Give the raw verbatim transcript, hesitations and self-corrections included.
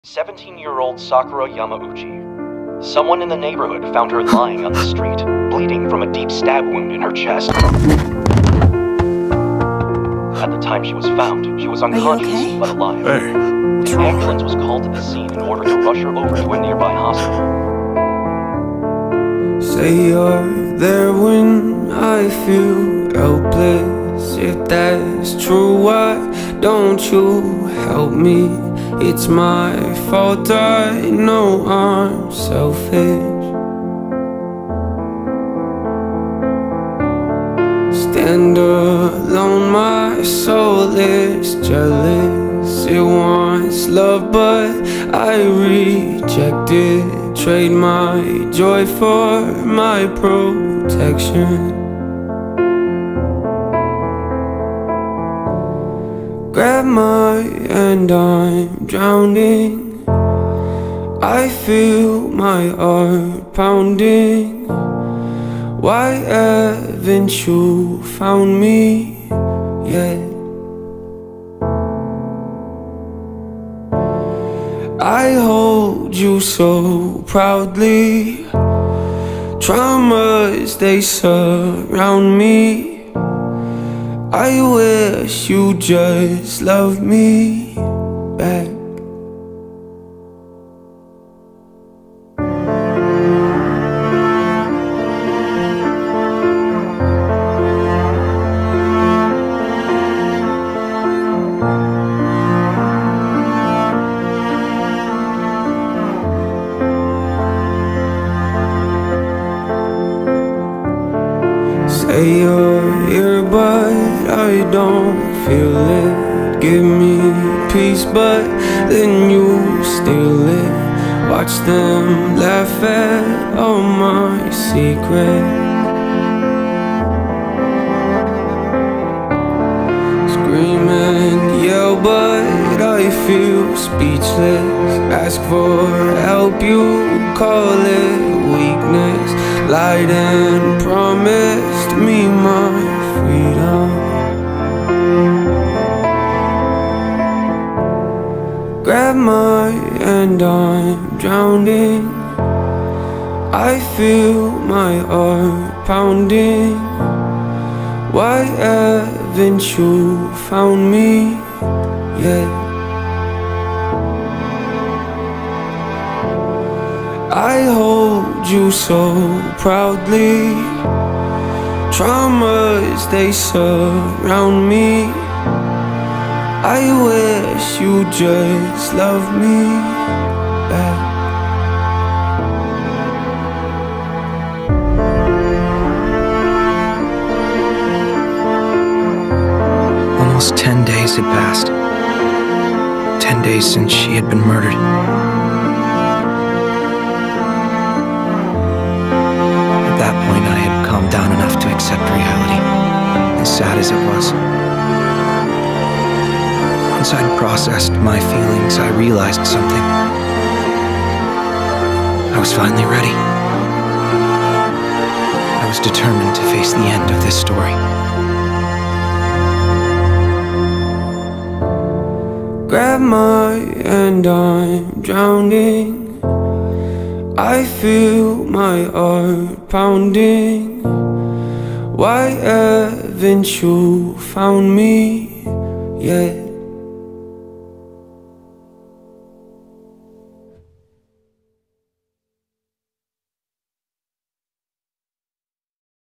seventeen-year-old Sakura Yamauchi. Someone in the neighborhood found her lying on the street, bleeding from a deep stab wound in her chest. At the time she was found, she was unconscious okay? but alive. Hey. An ambulance was called to the scene in order to rush her over to a nearby hospital. Say you're there when I feel helpless. If that's true, why don't you help me? It's my fault, I know I'm selfish. Stand alone, my soul is jealous. It wants love, but I reject it. Trade my joy for my protection. Grab my hand, I'm drowning. I feel my heart pounding. Why haven't you found me yet? I hold you so proudly. Traumas, they surround me. I wish you just loved me back. Say you're here, but I don't feel it. Give me peace, but then you steal it. Watch them laugh at all my secrets. Scream and yell, but I feel speechless. Ask for help, you call it weakness. Lied and promised me my freedom. Grab my hand, I'm drowning. I feel my heart pounding. Why haven't you found me yet? I hold you so proudly. Traumas, they surround me. I wish you just loved me back. Almost ten days had passed. Ten days since she had been murdered. At that point, I had calmed down enough to accept reality, as sad as it was. Once I'd processed my feelings, I realized something. I was finally ready. I was determined to face the end of this story. Grab my hand, I'm drowning. I feel my heart pounding. Why haven't you found me yet?